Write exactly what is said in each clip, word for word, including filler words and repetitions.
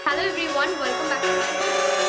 Hello everyone, welcome back to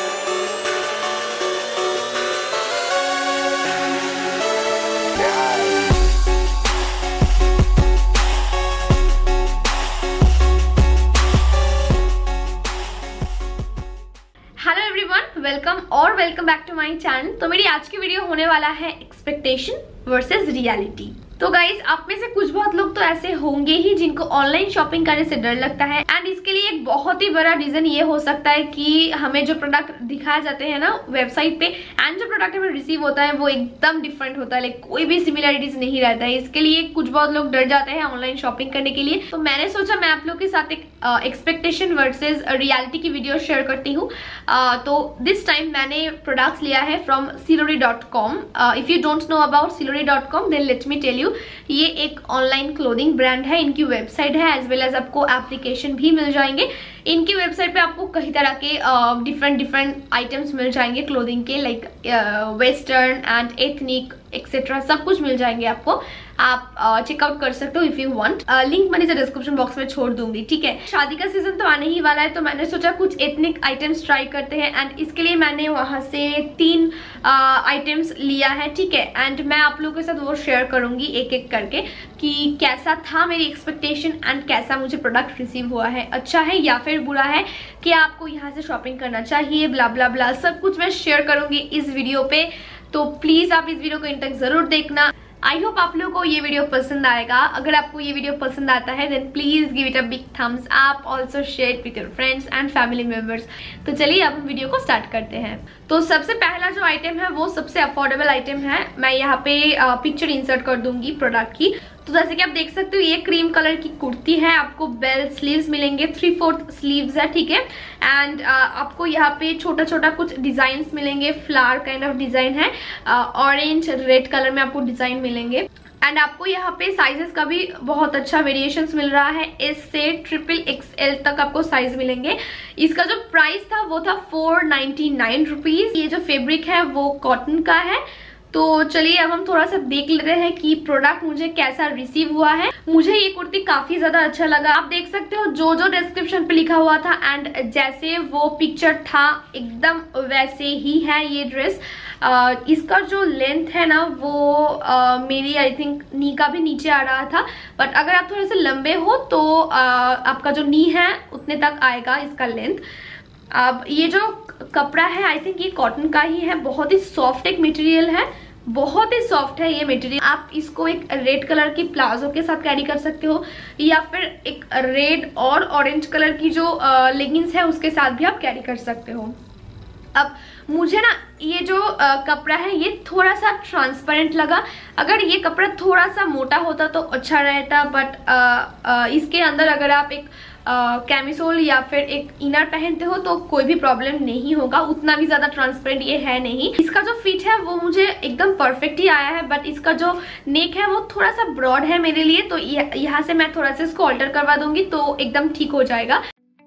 hello everyone, welcome और welcome back to my channel. तो मेरी आज की वीडियो होने वाला है एक्सपेक्टेशन वर्सेस रियलिटी। तो गाइज, आप में से कुछ बहुत लोग तो ऐसे होंगे ही जिनको ऑनलाइन शॉपिंग करने से डर लगता है, एंड इसके लिए एक बहुत ही बड़ा रीजन ये हो सकता है कि हमें जो प्रोडक्ट दिखाए जाते हैं ना वेबसाइट पे एंड जो प्रोडक्ट हमें रिसीव होता है वो एकदम डिफरेंट होता है, लाइक कोई भी सिमिलरिटीज नहीं रहता है। इसके लिए कुछ बहुत लोग डर जाते हैं ऑनलाइन शॉपिंग करने के लिए। तो मैंने सोचा मैं आप लोग के साथ एक एक्सपेक्टेशन वर्सेज रियलिटी की वीडियो शेयर करती हूँ। uh, तो दिस टाइम मैंने प्रोडक्ट्स लिया है from Silori dot com. If you don't know about Silori dot com then let me tell you, ये एक ऑनलाइन क्लोथिंग ब्रांड है। इनकी वेबसाइट है एज वेल एज आपको एप्लीकेशन भी मिल जाएंगे। इनकी वेबसाइट पे आपको कई तरह के डिफरेंट डिफरेंट आइटम्स मिल जाएंगे क्लोथिंग के, like western and ethnic etcetera सब कुछ मिल जाएंगे आपको। आप चेकआउट uh, कर सकते हो इफ यू वांट। लिंक मैंने डिस्क्रिप्शन बॉक्स में छोड़ दूंगी, ठीक है। शादी का सीजन तो आने ही वाला है, तो मैंने सोचा कुछ एथनिक आइटम्स ट्राई करते हैं, एंड इसके लिए मैंने वहां से तीन आइटम्स uh, लिया है, ठीक है। एंड मैं आप लोगों के साथ वो शेयर करूंगी एक एक करके कि कैसा था मेरी एक्सपेक्टेशन एंड कैसा मुझे प्रोडक्ट रिसीव हुआ है, अच्छा है या फिर बुरा है, कि आपको यहाँ से शॉपिंग करना चाहिए, ब्ला ब्ला ब्ला सब कुछ मैं शेयर करूंगी इस वीडियो पे। तो प्लीज आप इस वीडियो को इन तक जरूर देखना। आई होप आप लोगों को ये वीडियो पसंद आएगा। अगर आपको ये वीडियो पसंद आता है then please give it a big thumbs up, also share with your friends and family members. तो चलिए अब हम वीडियो को स्टार्ट करते हैं। तो सबसे पहला जो आइटम है वो सबसे अफोर्डेबल आइटम है। मैं यहाँ पे पिक्चर इंसर्ट कर दूंगी प्रोडक्ट की। तो जैसे कि आप देख सकते हो ये क्रीम कलर की कुर्ती है, आपको बेल स्लीव्स मिलेंगे, थ्री फोर्थ स्लीव्स है, ठीक है। एंड uh, आपको यहाँ पे छोटा छोटा कुछ डिजाइन मिलेंगे, फ्लावर काइंड ऑफ डिजाइन है, ऑरेंज रेड कलर में आपको डिजाइन मिलेंगे। एंड आपको यहाँ पे साइजेस का भी बहुत अच्छा वेरिएशंस मिल रहा है, एस से ट्रिपल एक्सएल तक आपको साइज मिलेंगे। इसका जो प्राइस था वो था फोर नाइन्टी नाइन रुपीज। ये जो फैब्रिक है वो कॉटन का है। तो चलिए अब हम थोड़ा सा देख लेते हैं कि प्रोडक्ट मुझे कैसा रिसीव हुआ है। मुझे ये कुर्ती काफी ज्यादा अच्छा लगा। आप देख सकते हो जो जो डिस्क्रिप्शन पे लिखा हुआ था एंड जैसे वो पिक्चर था एकदम वैसे ही है ये ड्रेस। Uh, इसका जो लेंथ है ना वो uh, मेरी आई थिंक नी का भी नीचे आ रहा था, बट अगर आप थोड़े से लंबे हो तो uh, आपका जो नी है उतने तक आएगा इसका लेंथ। अब ये जो कपड़ा है आई थिंक ये कॉटन का ही है, बहुत ही सॉफ्ट एक मटेरियल है, बहुत ही सॉफ्ट है ये मटेरियल। आप इसको एक रेड कलर की प्लाजो के साथ कैरी कर सकते हो, या फिर एक रेड और ऑरेंज कलर की जो लेगिंग्स है उसके साथ भी आप कैरी कर सकते हो। अब मुझे ना ये जो आ, कपड़ा है ये थोड़ा सा ट्रांसपेरेंट लगा। अगर ये कपड़ा थोड़ा सा मोटा होता तो अच्छा रहता, बट आ, आ, इसके अंदर अगर आप एक कैमिसोल या फिर एक इनर पहनते हो तो कोई भी प्रॉब्लम नहीं होगा। उतना भी ज्यादा ट्रांसपेरेंट ये है नहीं। इसका जो फिट है वो मुझे एकदम परफेक्ट ही आया है, बट इसका जो नेक है वो थोड़ा सा ब्रॉड है मेरे लिए, तो यहाँ से मैं थोड़ा सा इसको ऑल्टर करवा दूंगी तो एकदम ठीक हो जाएगा।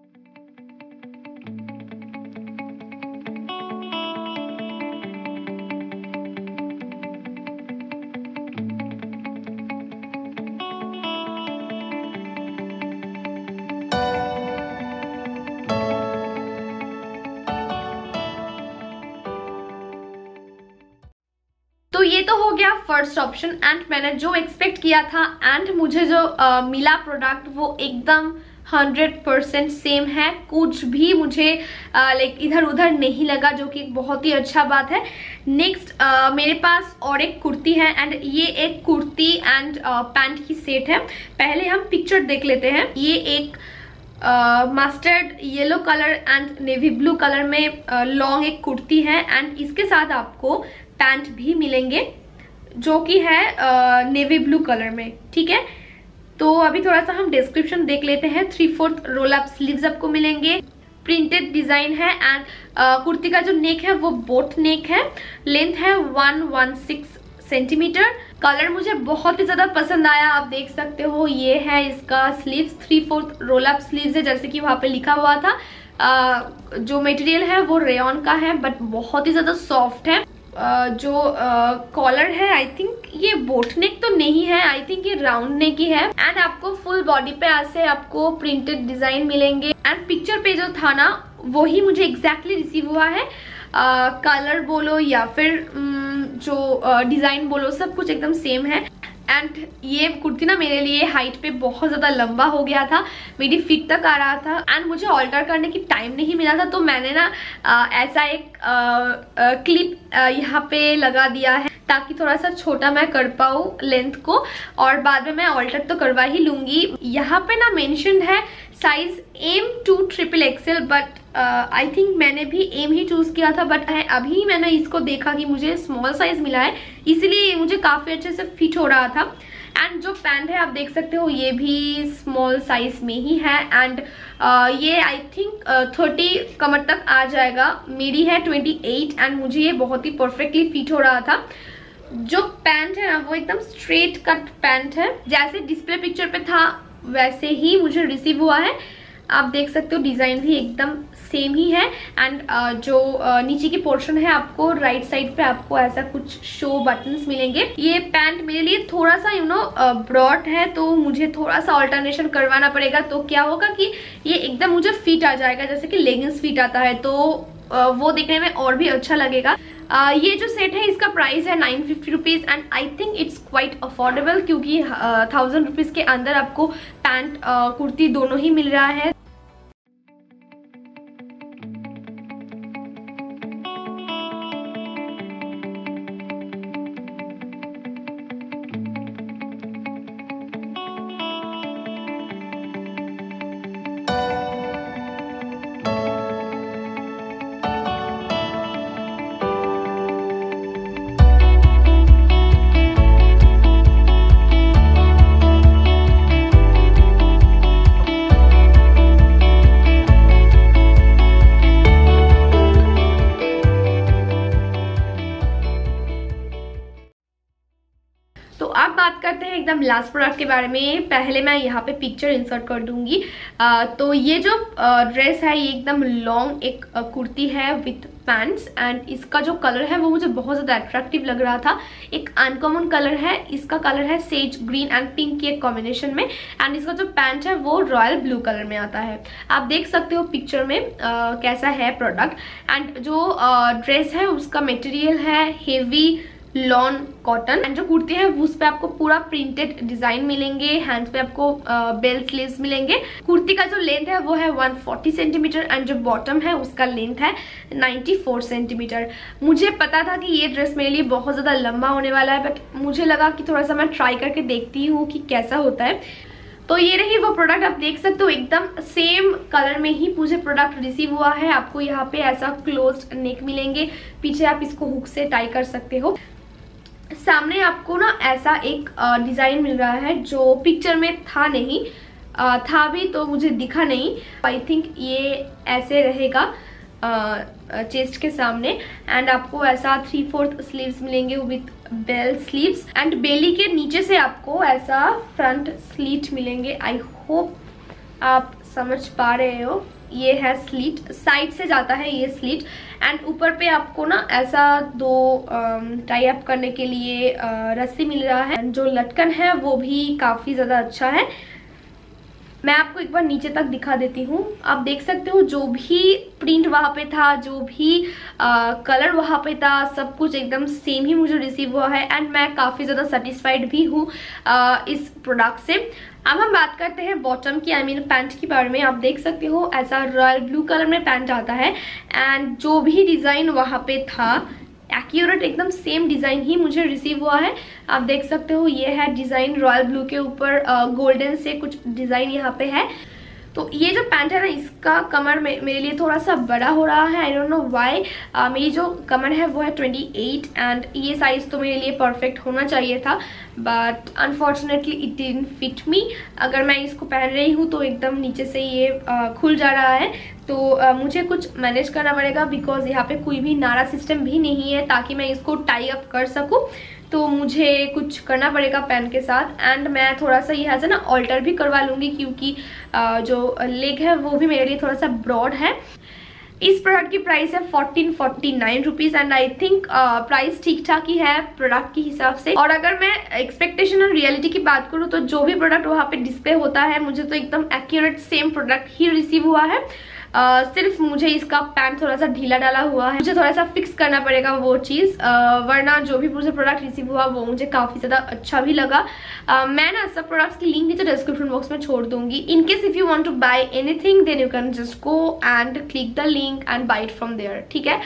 तो ये तो हो गया फर्स्ट ऑप्शन, एंड मैंने जो एक्सपेक्ट किया था एंड मुझे जो uh, मिला प्रोडक्ट वो एकदम हंड्रेड परसेंट सेम है। कुछ भी मुझे लाइक uh, इधर उधर नहीं लगा, जो कि बहुत ही अच्छा बात है। नेक्स्ट uh, मेरे पास और एक कुर्ती है, एंड ये एक कुर्ती एंड पैंट की सेट है। पहले हम पिक्चर देख लेते हैं। ये एक mustard yellow colour and navy blue colour में लॉन्ग uh, एक कुर्ती है, एंड इसके साथ आपको पैंट भी मिलेंगे जो कि है नेवी ब्लू कलर में, ठीक है। तो अभी थोड़ा सा हम डिस्क्रिप्शन देख लेते हैं। Three fourth roll up sleeves आपको मिलेंगे, प्रिंटेड डिजाइन है, एंड कुर्ती का जो नेक है वो बोट नेक है, लेंथ है one one six centimetre. Colour मुझे बहुत ही ज्यादा पसंद आया। आप देख सकते हो ये है इसका sleeves, three fourth roll up sleeves है जैसे कि वहां पे लिखा हुआ था। uh, जो मटेरियल है वो रेयॉन का है, बट बहुत ही ज्यादा सॉफ्ट है। जो कॉलर है आई थिंक ये बोट नेक तो नहीं है, आई थिंक ये राउंड नेक ही है। एंड आपको फुल बॉडी पे ऐसे आपको प्रिंटेड डिजाइन मिलेंगे। एंड पिक्चर पे जो था ना वही मुझे एग्जैक्टली रिसीव हुआ है। कलर uh, बोलो या फिर um, जो डिजाइन uh, बोलो, सब कुछ एकदम सेम है। एंड ये कुर्ती ना मेरे लिए हाइट पे बहुत ज़्यादा लंबा हो गया था, मेरी फिट तक आ रहा था एंड मुझे ऑल्टर करने की टाइम नहीं मिला था। तो मैंने ना आ, ऐसा एक आ, आ, क्लिप यहाँ पे लगा दिया है ताकि थोड़ा सा छोटा मैं कर पाऊँ लेंथ को, और बाद में मैं ऑल्टर तो करवा ही लूँगी। यहाँ पे ना मेंशन है size M to triple XL, but I think मैंने भी एम ही चूज किया था। बट अभी मैंने इसको देखा कि मुझे स्मॉल साइज मिला है, इसलिए ये मुझे काफी अच्छे से फिट हो रहा था। एंड जो पैंट है आप देख सकते हो ये भी स्मॉल साइज में ही है। एंड uh, ये आई थिंक थर्टी कमर तक आ जाएगा, मेरी है ट्वेंटी एट एंड मुझे ये बहुत ही परफेक्टली फिट हो रहा था। जो पैंट है ना वो एकदम स्ट्रेट कट पैंट है, जैसे डिस्प्ले पिक्चर पे था वैसे ही मुझे रिसीव हुआ है। आप देख सकते हो डिजाइन भी एकदम सेम ही है। एंड uh, जो uh, नीचे की पोर्शन है आपको राइट साइड पे आपको ऐसा कुछ शो बटन्स मिलेंगे। ये पैंट मेरे लिए थोड़ा सा यू नो ब्रॉड है, तो मुझे थोड़ा सा ऑल्टरनेशन करवाना पड़ेगा। तो क्या होगा कि ये एकदम मुझे फिट आ जाएगा, जैसे कि लेगिंग्स फिट आता है, तो uh, वो देखने में और भी अच्छा लगेगा। Uh, ये जो सेट है इसका प्राइस है nine fifty rupees and I think it's quite affordable, क्योंकि थाउजेंड रुपीज़ के अंदर आपको पैंट uh, कुर्ती दोनों ही मिल रहा है। बात करते हैं एकदम लास्ट प्रोडक्ट के बारे में। पहले मैं यहाँ पे पिक्चर इंसर्ट कर दूंगी। आ, तो ये जो ड्रेस है ये एकदम लॉन्ग एक आ, कुर्ती है विथ पैंट्स एंड इसका जो कलर है वो मुझे बहुत ज़्यादा अट्रैक्टिव लग रहा था। एक अनकॉमन कलर है, इसका कलर है सेज ग्रीन एंड पिंक के कॉम्बिनेशन में एंड इसका जो पैंट है वो रॉयल ब्लू कलर में आता है। आप देख सकते हो पिक्चर में आ, कैसा है प्रोडक्ट। एंड जो ड्रेस है उसका मटेरियल है हेवी लॉन कॉटन एंड जो कुर्ती है उस पे आपको पूरा प्रिंटेड डिजाइन मिलेंगे। हैंड्स पे आपको बेल स्लीव्स मिलेंगे। कुर्ती का जो लेंथ है वो है वन फोर्टी सेंटीमीटर एंड जो बॉटम है उसका लेंथ है नाइन्टी फोर सेंटीमीटर। मुझे पता था कि ये ड्रेस मेरे लिए बहुत ज़्यादा लंबा होने वाला है, बट मुझे लगा कि थोड़ा सा मैं ट्राई करके देखती हूँ कि कैसा होता है। तो ये रही वो प्रोडक्ट। आप देख सकते हो एकदम सेम कलर में ही मुझे प्रोडक्ट रिसीव हुआ है। आपको यहाँ पे ऐसा क्लोज्ड नेक मिलेंगे, पीछे आप इसको हुक से टाई कर सकते हो। सामने आपको ना ऐसा एक डिजाइन मिल रहा है जो पिक्चर में था नहीं, आ, था भी तो मुझे दिखा नहीं। आई थिंक ये ऐसे रहेगा चेस्ट के सामने एंड आपको ऐसा थ्री फोर्थ स्लीव्स मिलेंगे with bell sleeves and belly के नीचे से आपको ऐसा फ्रंट स्लीट मिलेंगे। आई होप आप समझ पा रहे हो। ये है स्लीट, साइड से जाता है ये स्लीट एंड ऊपर पे आपको ना ऐसा दो टाई अप करने के लिए रस्सी मिल रहा है। जो लटकन है वो भी काफी ज्यादा अच्छा है। मैं आपको एक बार नीचे तक दिखा देती हूँ। आप देख सकते हो जो भी प्रिंट वहाँ पे था, जो भी आ, कलर वहाँ पे था, सब कुछ एकदम सेम ही मुझे रिसीव हुआ है एंड मैं काफ़ी ज़्यादा सेटिस्फाइड भी हूँ इस प्रोडक्ट से। अब हम बात करते हैं बॉटम की, आई मीन पैंट के बारे में। आप देख सकते हो ऐसा रॉयल ब्लू कलर में पैंट आता है एंड जो भी डिज़ाइन वहाँ पे था एक्यूरेट एकदम सेम डिज़ाइन ही मुझे रिसीव हुआ है। आप देख सकते हो ये है डिज़ाइन रॉयल ब्लू के ऊपर गोल्डन से कुछ डिज़ाइन यहाँ पे है। तो ये जो पैंट है ना इसका कमर में मेरे लिए थोड़ा सा बड़ा हो रहा है। I don't know why. मेरी जो कमर है वो है ट्वेंटी एट एंड ये साइज़ तो मेरे लिए परफेक्ट होना चाहिए था, but unfortunately it didn't fit me. अगर मैं इसको पहन रही हूँ तो एकदम नीचे से ये आ, खुल जा रहा है, तो आ, मुझे कुछ मैनेज करना पड़ेगा बिकॉज यहाँ पे कोई भी नारा सिस्टम भी नहीं है ताकि मैं इसको टाई अप कर सकूँ। तो मुझे कुछ करना पड़ेगा पेन के साथ एंड मैं थोड़ा सा यहाँ से ना ऑल्टर भी करवा लूँगी क्योंकि जो लेग है वो भी मेरे लिए थोड़ा सा ब्रॉड है। इस प्रोडक्ट की प्राइस है fourteen forty nine rupees and I think price ठीक ठाक ही है प्रोडक्ट के हिसाब से। और अगर मैं एक्सपेक्टेशन और रियलिटी की बात करूँ तो जो भी प्रोडक्ट वहाँ पे डिस्प्ले होता है मुझे तो एकदम एक्यूरेट सेम प्रोडक्ट ही रिसीव हुआ है। Uh, सिर्फ मुझे इसका पैन थोड़ा सा ढीला डाला हुआ है, मुझे थोड़ा सा फिक्स करना पड़ेगा वो चीज़, uh, वरना जो भी मुझे प्रोडक्ट रिसीव हुआ वो मुझे काफ़ी ज़्यादा अच्छा भी लगा। uh, मैं ना सब प्रोडक्ट्स की लिंक नीचे डिस्क्रिप्शन बॉक्स में छोड़ दूंगी। In case if you want to buy anything then you can just go and click the link and buy it from there, ठीक है।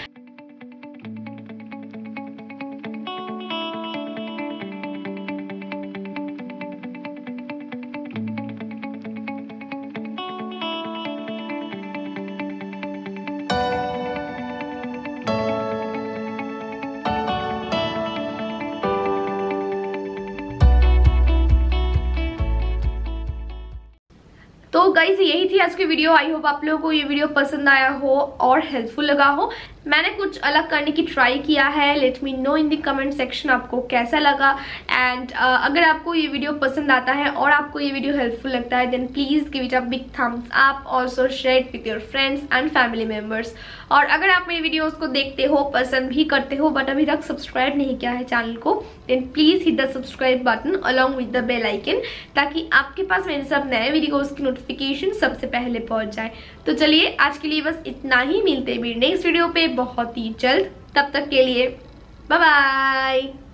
तो गाइज यही थी आज की वीडियो। आई होप आप लोगों को ये वीडियो पसंद आया हो और हेल्पफुल लगा हो। मैंने कुछ अलग करने की ट्राई किया है, let me know in the comment section आपको कैसा लगा। एंड uh, अगर आपको ये वीडियो पसंद आता है और आपको ये वीडियो हेल्पफुल लगता है then please give it a big thumbs up, also share it with your friends and family members. और अगर आप मेरी वीडियोस को देखते हो, पसंद भी करते हो बट अभी तक सब्सक्राइब नहीं किया है चैनल को, then please hit the subscribe button along with the bell icon, ताकि आपके पास मेरे सब नए वीडियोस की नोटिफिकेशन सबसे पहले पहुंच जाए। तो चलिए आज के लिए बस इतना ही, मिलते हैं नेक्स्ट वीडियो पे बहुत ही जल्द। तब तक के लिए बाय बाय।